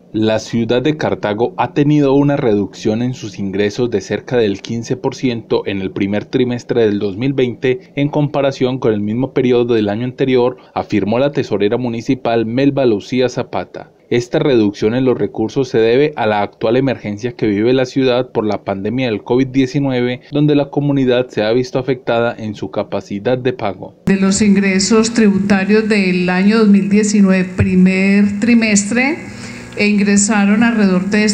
La ciudad de Cartago ha tenido una reducción en sus ingresos de cerca del 15% en el primer trimestre del 2020 en comparación con el mismo periodo del año anterior, afirmó la tesorera municipal Melba Lucía Zapata. Esta reducción en los recursos se debe a la actual emergencia que vive la ciudad por la pandemia del COVID-19, donde la comunidad se ha visto afectada en su capacidad de pago. De los ingresos tributarios del año 2019, primer trimestre, ingresaron alrededor de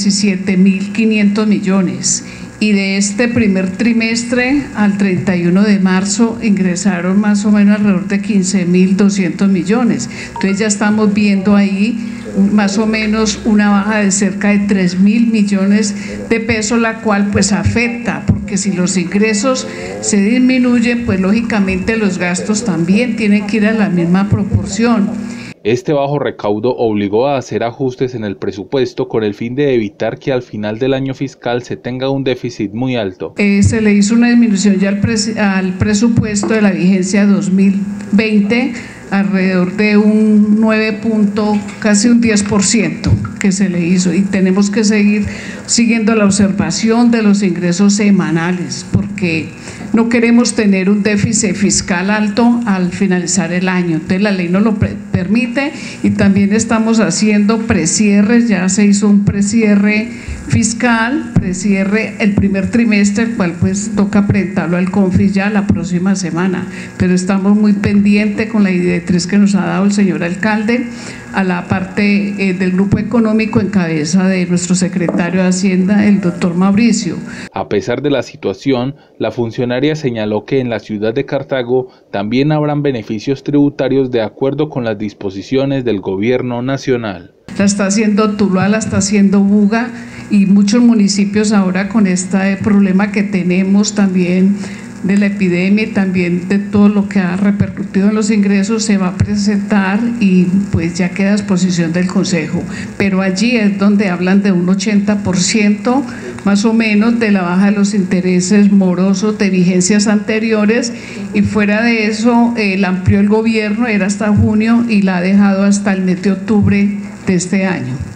17.500 millones y de este primer trimestre al 31 de marzo ingresaron más o menos alrededor de 15.200 millones. Entonces ya estamos viendo ahí más o menos una baja de cerca de 3.000 millones de pesos, la cual pues afecta, porque si los ingresos se disminuyen, pues lógicamente los gastos también tienen que ir a la misma proporción. Este bajo recaudo obligó a hacer ajustes en el presupuesto con el fin de evitar que al final del año fiscal se tenga un déficit muy alto. Se le hizo una disminución ya al presupuesto de la vigencia 2020, alrededor de un 9 casi un 10% que se le hizo, y tenemos que seguir siguiendo la observación de los ingresos semanales porque no queremos tener un déficit fiscal alto al finalizar el año. Entonces la ley nos lo permite y también estamos haciendo precierres, ya se hizo un precierre fiscal, precierre el primer trimestre, el cual pues toca presentarlo al CONFIS ya la próxima semana, pero estamos muy pendientes con la directriz que nos ha dado el señor alcalde a la parte del grupo económico en cabeza de nuestro secretario de Hacienda, el doctor Mauricio. A pesar de la situación, la funcionaria señaló que en la ciudad de Cartago también habrán beneficios tributarios de acuerdo con las disposiciones del gobierno nacional. La está haciendo Tuluá, la está haciendo Buga y muchos municipios ahora con este problema que tenemos también de la epidemia y también de todo lo que ha repercutido en los ingresos se va a presentar y pues ya queda a disposición del Consejo. Pero allí es donde hablan de un 80% más o menos de la baja de los intereses morosos de vigencias anteriores, y fuera de eso la amplió el gobierno, era hasta junio y la ha dejado hasta el mes de octubre de este año.